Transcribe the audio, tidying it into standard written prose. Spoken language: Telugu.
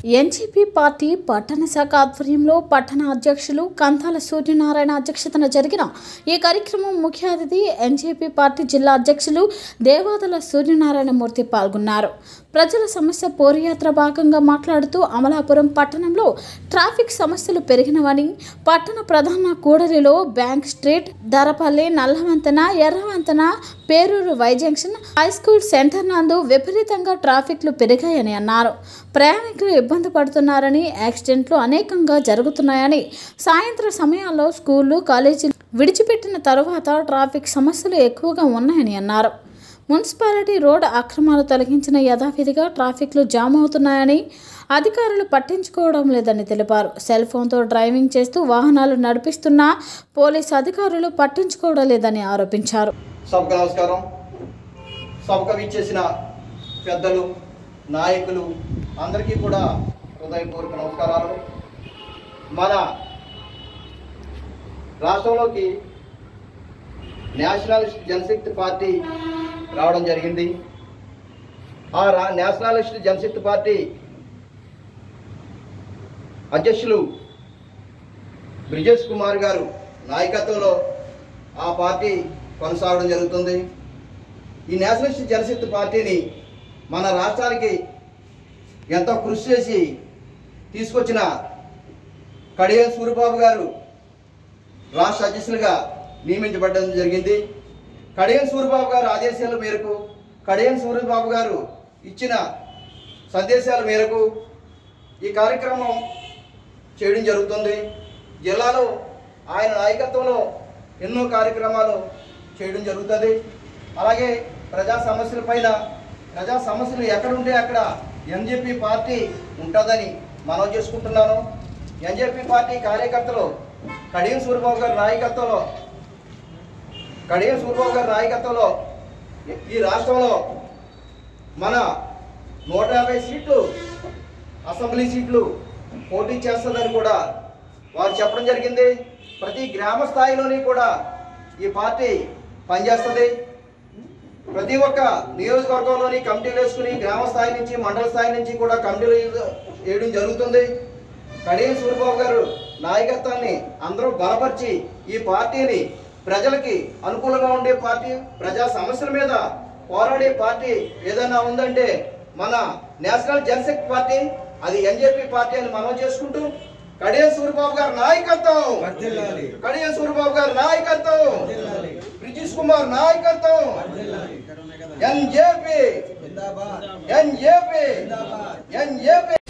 ఎన్జీపీ పార్టీ పట్టణ శాఖ ఆధ్వర్యంలో పట్టణ అధ్యక్షులు కంతాల సూర్యనారాయణ అధ్యక్షతన జరిగిన ఈ కార్యక్రమం ముఖ్య అతిథి ఎన్జీపీ పార్టీ జిల్లా అధ్యక్షులు దేవాదల సూర్యనారాయణ మూర్తి పాల్గొన్నారు. ప్రజల సమస్య పోరుయాత్ర భాగంగా మాట్లాడుతూ అమలాపురం పట్టణంలో ట్రాఫిక్ సమస్యలు పెరిగినవని, పట్టణ ప్రధాన కూడలిలో bank street, Darapalli, Nallavantena, Erravantena, Peruru Y junction, high school centre నందు విపరీతంగా ట్రాఫిక్లు పెరిగాయని అన్నారు. ప్రయాణికులు ఇబ్బంది పడుతున్నారని, యాక్సిడెంట్లు అనేకంగా జరుగుతున్నాయని, సాయంత్రం సమయాల్లో స్కూళ్లు, కాలేజీలు విడిచిపెట్టిన తరువాత ట్రాఫిక్ సమస్యలు ఎక్కువగా ఉన్నాయని అన్నారు. మున్సిపాలిటీ రోడ్ అక్రమాలు తొలగించిన యథావిధిగా ట్రాఫిక్లు జామ్ అవుతున్నాయని, అధికారులు పట్టించుకోవడం లేదని తెలిపారు. సెల్ ఫోన్తో డ్రైవింగ్ చేస్తూ వాహనాలు నడిపిస్తున్నా పోలీసు అధికారులు పట్టించుకోవడం లేదని ఆరోపించారు. సభకు నమస్కారం. సభకు విచ్చేసిన పెద్దలు, నాయకులు అందరికీ కూడా హృదయపూర్వక నమస్కారాలు. మన రాష్ట్రంలోకి నేషనలిస్ట్ జనశక్తి పార్టీ రావడం జరిగింది. ఆ నేషనలిస్ట్ జనశక్తి పార్టీ అధ్యక్షులు బ్రిజేష్ కుమార్ గారు నాయకత్వంలో ఆ పార్టీ కొనసాగడం జరుగుతుంది. ఈ నేషనలిస్ట్ జనశక్తి పార్టీని మన రాష్ట్రానికి ఎంతో కృషి చేసి తీసుకొచ్చిన కడియం సూరిబాబు గారు రాష్ట్ర అధ్యక్షులుగా నియమించబడడం జరిగింది. కడియం సూరిబాబు గారు ఆదేశాల మేరకు, కడియం సూరిబాబు గారు ఇచ్చిన సందేశాల మేరకు ఈ కార్యక్రమం చేయడం జరుగుతుంది. జిల్లాలో ఆయన నాయకత్వంలో ఎన్నో కార్యక్రమాలు చేయడం జరుగుతుంది. అలాగే ప్రజా సమస్యలు ఎక్కడుంటే అక్కడ ఎన్జీపీ పార్టీ ఉంటుందని మనం చేసుకుంటున్నాను. ఎన్జీపీ పార్టీ కార్యకర్తలు కడియం సూరిబాబు గారి నాయకత్వంలో ఈ రాష్ట్రంలో మన 150 సీట్లు అసెంబ్లీ సీట్లు పోటీ చేస్తుందని కూడా వారు చెప్పడం జరిగింది. ప్రతి గ్రామ స్థాయిలోని కూడా ఈ పార్టీ పనిచేస్తుంది. ప్రతి ఒక్క నియోజకవర్గంలోని కమిటీలు వేసుకుని గ్రామ స్థాయి నుంచి, మండల స్థాయి నుంచి కూడా కమిటీలు వేయడం జరుగుతుంది. కడియం సూరిబాబు గారు నాయకత్వాన్ని అందరూ బలపరిచి ఈ పార్టీని ప్రజలకి అనుకూలంగా ఉండే పార్టీ, ప్రజా సమస్యల మీద పోరాడే పార్టీ ఏదైనా ఉందంటే మన నేషనల్ జనశక్తి పార్టీ, అది ఎన్జీపీ పార్టీ అని మనం చేసుకుంటూ కడియం సూరిబాబు గారి నాయకత్వం, బ్రిజేష్ కుమార్ నాయకత్వం, ఎన్జీపీ